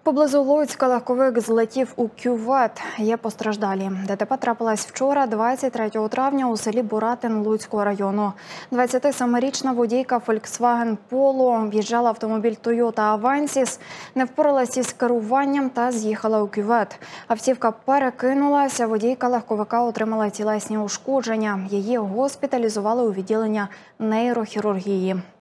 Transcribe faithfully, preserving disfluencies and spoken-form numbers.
Поблизу Луцька легковик злетів у кювет. Є постраждалі. ДТП трапилось вчора, двадцять третього травня, у селі Буратин Луцького району. двадцятисемирічна водійка Volkswagen Polo об'їжджала автомобіль Toyota Avensis, не впоралась із керуванням та з'їхала у кювет. Автівка перекинулася, водійка легковика отримала тілесні ушкодження. Її госпіталізували у відділення нейрохірургії.